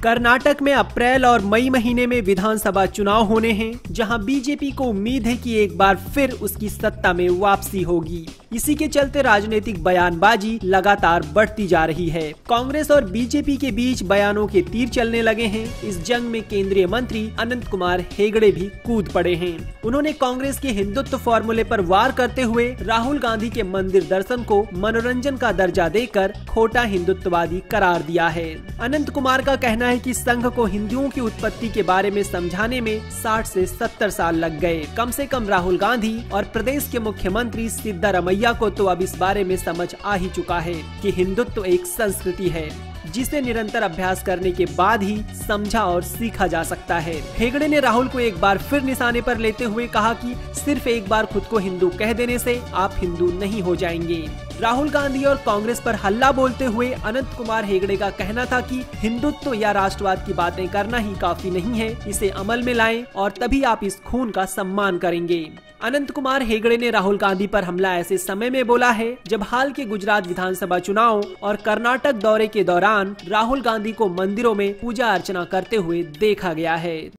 कर्नाटक में अप्रैल और मई महीने में विधानसभा चुनाव होने हैं, जहां बीजेपी को उम्मीद है कि एक बार फिर उसकी सत्ता में वापसी होगी। इसी के चलते राजनीतिक बयानबाजी लगातार बढ़ती जा रही है। कांग्रेस और बीजेपी के बीच बयानों के तीर चलने लगे हैं। इस जंग में केंद्रीय मंत्री अनंत कुमार हेगड़े भी कूद पड़े हैं। उन्होंने कांग्रेस के हिंदुत्व फॉर्मूले पर वार करते हुए राहुल गांधी के मंदिर दर्शन को मनोरंजन का दर्जा देकर खोटा हिंदुत्ववादी करार दिया है। अनंत कुमार का कहना है कि संघ को हिंदुओं की उत्पत्ति के बारे में समझाने में 60 से 70 साल लग गए। कम से कम राहुल गांधी और प्रदेश के मुख्यमंत्री सिद्धारमैया को तो अब इस बारे में समझ आ ही चुका है कि हिंदुत्व एक संस्कृति है, जिसे निरंतर अभ्यास करने के बाद ही समझा और सीखा जा सकता है। हेगड़े ने राहुल को एक बार फिर निशाने पर लेते हुए कहा कि सिर्फ एक बार खुद को हिंदू कह देने से आप हिंदू नहीं हो जाएंगे। राहुल गांधी और कांग्रेस पर हल्ला बोलते हुए अनंत कुमार हेगड़े का कहना था कि हिंदुत्व या राष्ट्रवाद की बातें करना ही काफी नहीं है, इसे अमल में लाएं और तभी आप इस खून का सम्मान करेंगे। अनंत कुमार हेगड़े ने राहुल गांधी पर हमला ऐसे समय में बोला है जब हाल के गुजरात विधानसभा चुनाव और कर्नाटक दौरे के दौरान राहुल गांधी को मंदिरों में पूजा अर्चना करते हुए देखा गया है।